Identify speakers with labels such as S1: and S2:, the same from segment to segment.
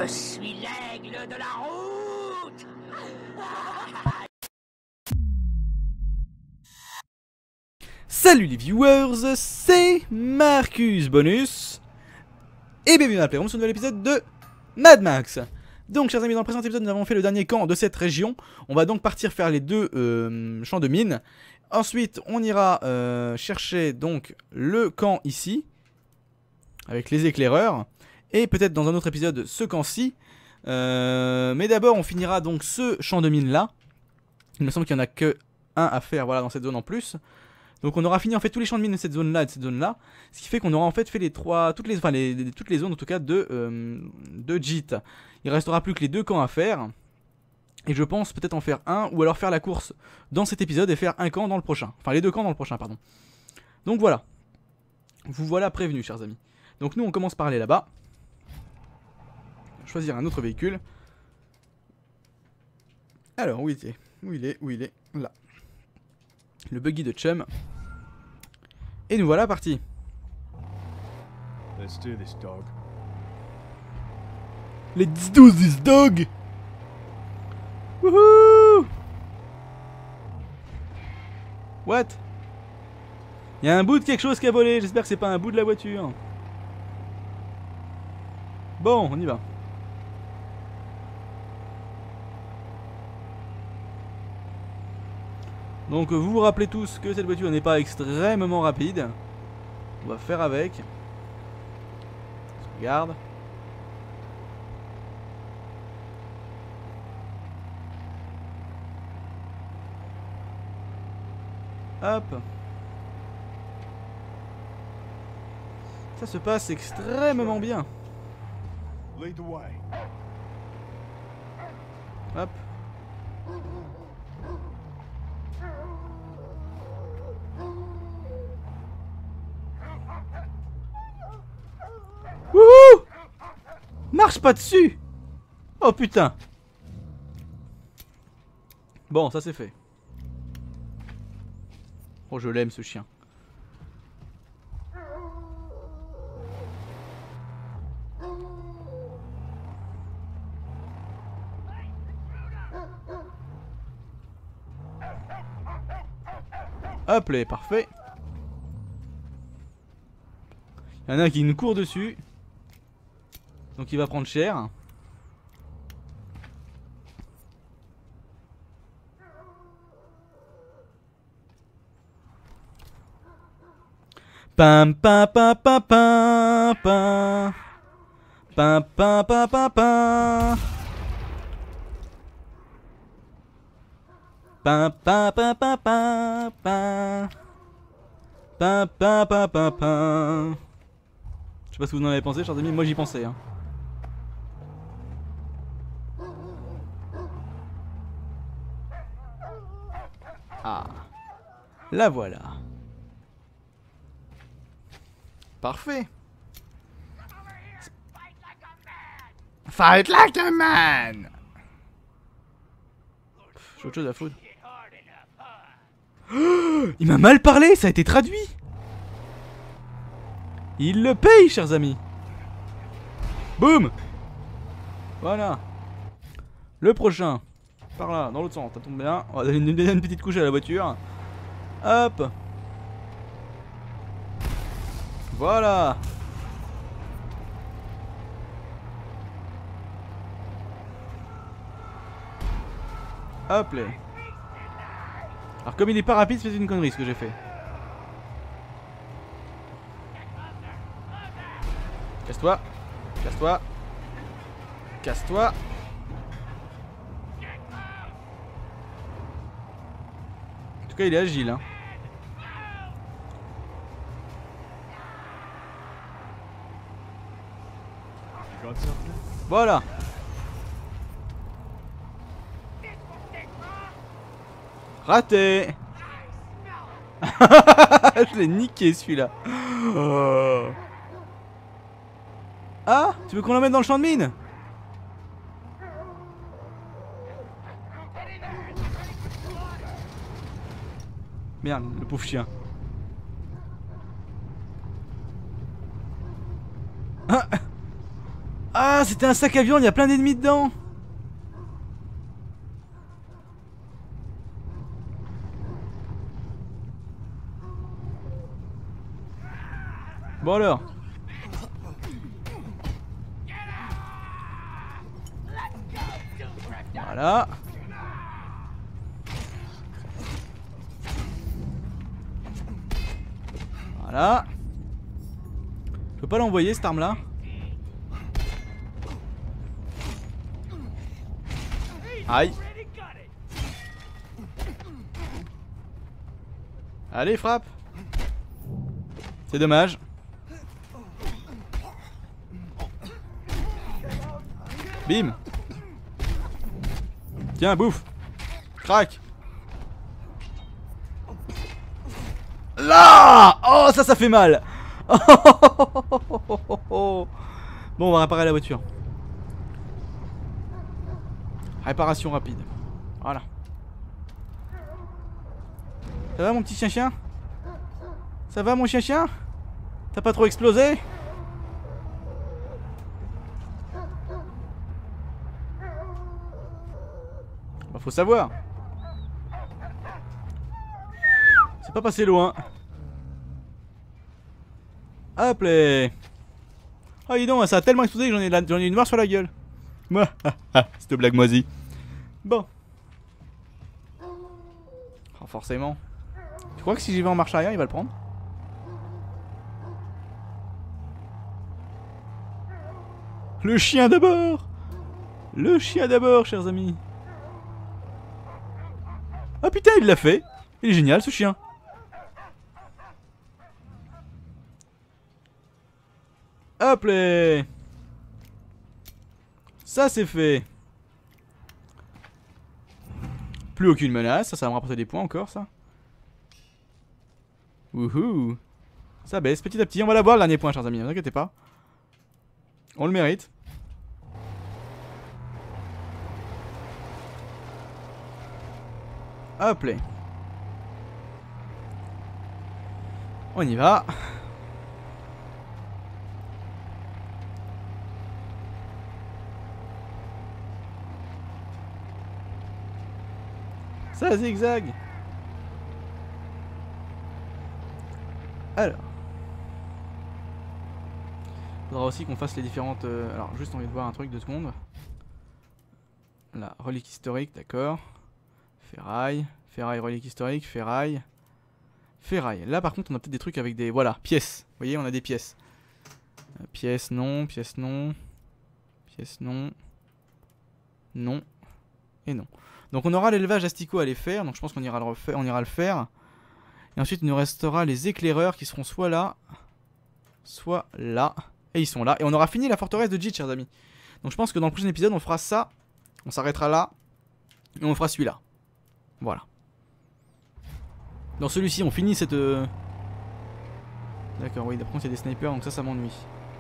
S1: Je suis l'aigle de la route.
S2: Salut les viewers, c'est Marcus Bonus et bienvenue dans la Playroom sur un nouvel épisode de Mad Max. Donc chers amis, dans le précédent épisode nous avons fait le dernier camp de cette région. On va donc partir faire les deux champs de mines. Ensuite on ira chercher donc le camp ici avec les éclaireurs. Et peut-être dans un autre épisode ce camp-ci. Mais d'abord on finira donc ce champ de mines là. Il me semble qu'il n'y en a que un à faire, voilà, dans cette zone en plus. Donc on aura fini en fait tous les champs de mines de cette zone là et de cette zone là. Ce qui fait qu'on aura en fait fait toutes les zones en tout cas de JIT. Il restera plus que les deux camps à faire. Et je pense peut-être en faire un ou alors faire la course dans cet épisode et faire un camp dans le prochain. Enfin les deux camps dans le prochain pardon. Donc voilà. Vous voilà prévenus chers amis. Donc nous on commence par aller là-bas. Choisir un autre véhicule. Alors où il est? Où il est? Là. Le buggy de Chum. Et nous voilà partis.
S3: Let's do this, dog.
S2: Let's do this dog. Wouhou. What? Il y a un bout de quelque chose qui a volé. J'espère que c'est pas un bout de la voiture. Bon, on y va. Donc vous vous rappelez tous que cette voiture n'est pas extrêmement rapide. On va faire avec. Regarde. Hop. Ça se passe extrêmement bien.
S3: Lead the way.
S2: Hop. Wouhou! Marche pas dessus! Oh putain! Bon, ça c'est fait. Oh, je l'aime ce chien. Hop là, parfait. Il y en a un qui nous court dessus. Donc il va prendre cher. Pam pam pam pam pam pam. Pam pam pam pam pam. Pam pam pam pam pam pam. Pam pam pam pam pam. Je sais pas ce que vous en avez pensé chers amis, moi j'y pensais hein. Ah, la voilà. Parfait. Fight like a man. J'ai autre chose à foutre. Oh, il m'a mal parlé, ça a été traduit. Il le paye, chers amis. Boum. Voilà. Le prochain. Par là, dans l'autre sens, ça tombe bien. On va donner une petite couche à la voiture. Hop. Voilà. Hop là. Alors comme il est pas rapide, c'est une connerie ce que j'ai fait. Casse-toi. Casse-toi. Casse-toi. En tout cas, il est agile. Hein.
S3: Got something?
S2: Voilà. Raté. Je l'ai niqué celui-là. Oh. Ah, tu veux qu'on l'emmène dans le champ de mine? Merde, le pauvre chien. Ah, Ah, c'était un sac à viande, il y a plein d'ennemis dedans. Bon alors. Voilà. Voilà. Je peux pas l'envoyer cette arme là. Aïe. Allez, frappe. C'est dommage. Bim. Tiens, bouffe. Crac. Là. Oh, ça fait mal. Bon, on va réparer la voiture. Réparation rapide. Voilà. Ça va mon petit chien-chien? Ça va mon chien-chien? T'as pas trop explosé? Bah faut savoir. C'est pas passé loin. Hop là. Oh dis donc, ça a tellement explosé que j'en ai une noire sur la gueule. Cette blague moisie. Bon. Oh, forcément. Tu crois que si j'y vais en marche arrière, il va le prendre? Le chien d'abord. Le chien d'abord, chers amis. Ah putain, il l'a fait. Il est génial ce chien. Hop là. Ça c'est fait. Plus aucune menace, ça va me rapporter des points encore ça. Wouhou. Ça baisse petit à petit, on va l'avoir le dernier point chers amis, ne vous inquiétez pas. On le mérite. Hop là. On y va. Ça zigzag. Alors. Faudra aussi qu'on fasse les différentes... Alors juste on va voir un truc 2 secondes. Là, relique historique, d'accord. Ferraille. Ferraille, relique historique, ferraille. Ferraille. Là par contre on a peut-être des trucs avec des... Voilà, pièces. Vous voyez, on a des pièces. Pièces non, pièces non. Pièces non. Non. Et non. Donc on aura l'élevage asticot à les faire. Donc je pense qu'on ira le faire. Et ensuite il nous restera les éclaireurs qui seront soit là. Soit là. Et ils sont là. Et on aura fini la forteresse de Djid, chers amis. Donc je pense que dans le prochain épisode on fera ça. On s'arrêtera là. Et on fera celui-là. Voilà. Dans celui-ci on finit cette... D'accord, oui, d'après il y a des snipers, donc ça m'ennuie.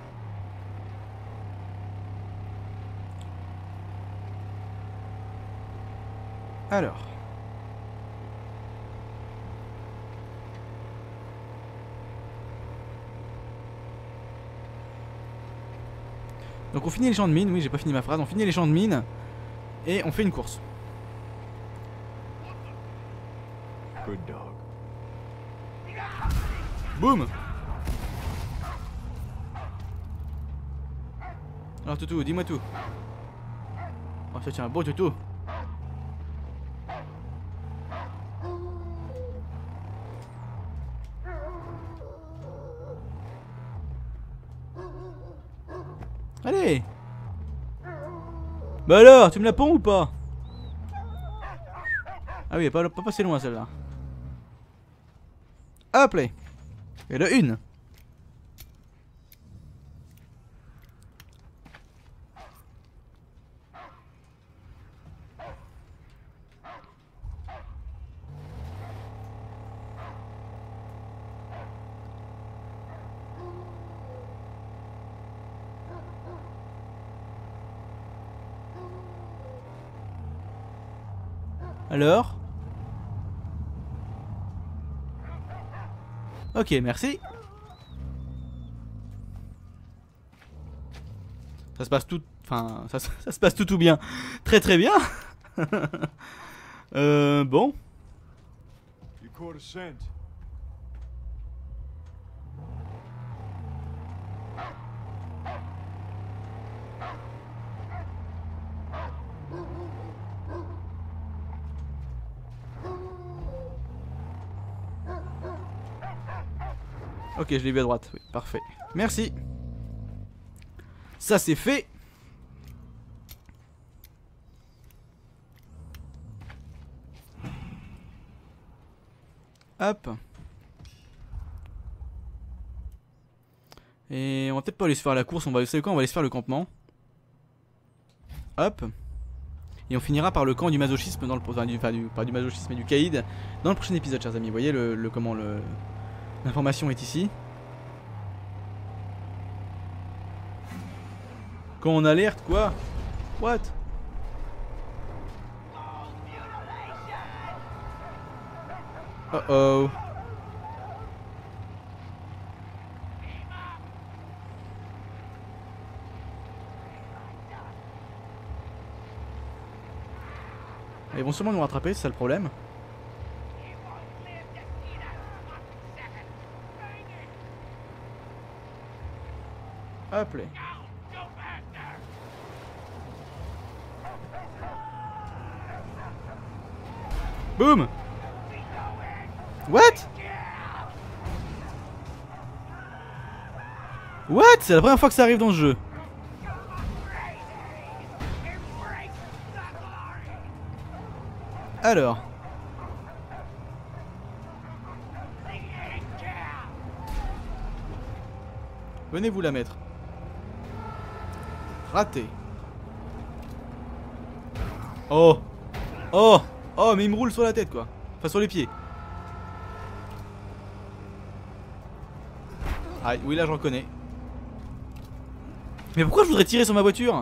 S2: Alors. Donc on finit les champs de mine, oui j'ai pas fini ma phrase, on finit les champs de mine. Et on fait une course.
S3: Good dog.
S2: Boum. Alors Toutou, dis-moi tout. Oh ça tient un beau Toutou. Allez. Bah alors, tu me la ponds ou pas? Ah oui, pas passé loin celle-là. Hop là. Et le une. Alors? Ok, merci. Ça se passe tout... Enfin, ça se passe tout bien. Très très bien. Bon.
S3: You caught a scent.
S2: Ok, je l'ai vu à droite. Oui, parfait. Merci. Ça c'est fait. Hop. Et on va peut-être pas aller se faire la course. On va, vous savez quoi, on va aller se faire le campement. Hop. Et on finira par le camp du masochisme dans le, pas du masochisme mais du caïd dans le prochain épisode, chers amis. Vous voyez comment l'information est ici. Quand on alerte quoi? What? Oh oh. Ils vont sûrement nous rattraper, c'est ça le problème. Hop là. Boum. What? What? C'est la première fois que ça arrive dans ce jeu. Alors. Venez vous la mettre. Raté. Oh. Oh. Oh, mais il me roule sur la tête quoi. Enfin sur les pieds. Ah oui, là je reconnais. Mais pourquoi je voudrais tirer sur ma voiture?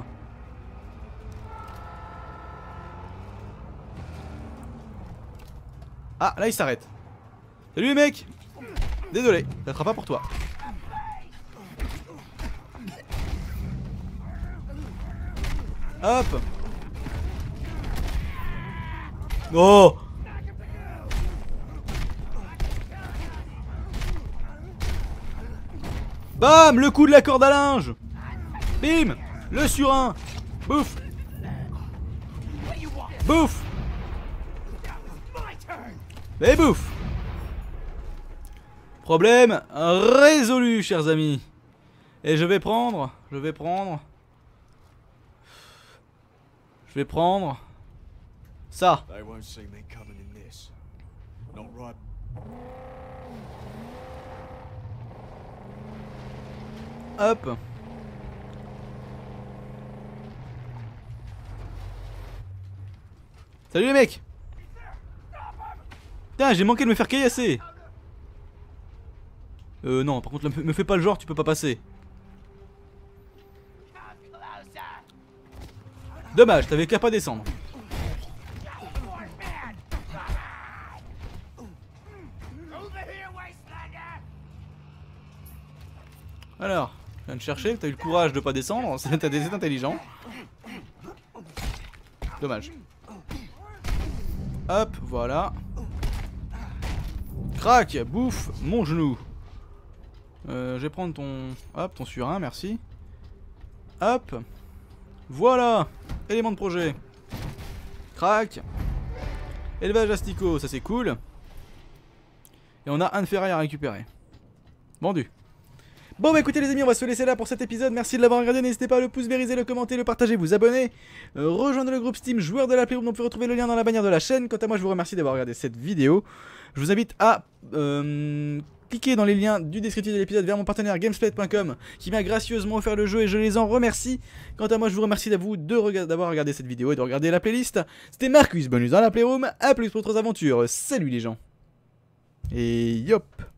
S2: Ah, là il s'arrête. Salut les mecs. Désolé, ça sera pas pour toi. Hop. Oh. Bam, le coup de la corde à linge. Bim, le surin. Bouffe. Bouffe. Et bouffe. Problème résolu, chers amis. Et je vais prendre ça.
S3: They won't see me coming in this. Not right.
S2: Hop. Salut les mecs. Putain, j'ai manqué de me faire caillasser. Non, par contre, me fais pas le genre, tu peux pas passer. Dommage, t'avais qu'à pas descendre. Alors, je viens de chercher, t'as eu le courage de pas descendre, c'est intelligent. Dommage. Hop, voilà. Crac, bouffe, mon genou. Je vais prendre ton surin, merci. Hop. Voilà. Élément de projet. Crac. Élevage asticot, ça c'est cool. Et on a un de ferraille à récupérer. Vendu. Bon bah écoutez les amis, on va se laisser là pour cet épisode. Merci de l'avoir regardé, n'hésitez pas à le pouce vériser, le commenter, le partager, vous abonner, rejoindre le groupe Steam joueur de la Playroom, dont vous pouvez retrouver le lien dans la bannière de la chaîne. Quant à moi, je vous remercie d'avoir regardé cette vidéo. Je vous invite à cliquer dans les liens du descriptif de l'épisode vers mon partenaire Gamesplat.com qui m'a gracieusement offert le jeu et je les en remercie. Quant à moi, je vous remercie d'avoir regardé cette vidéo et de regarder la playlist. C'était Marcus Bonus dans la Playroom, à plus pour d'autres aventures. Salut les gens. Et yop.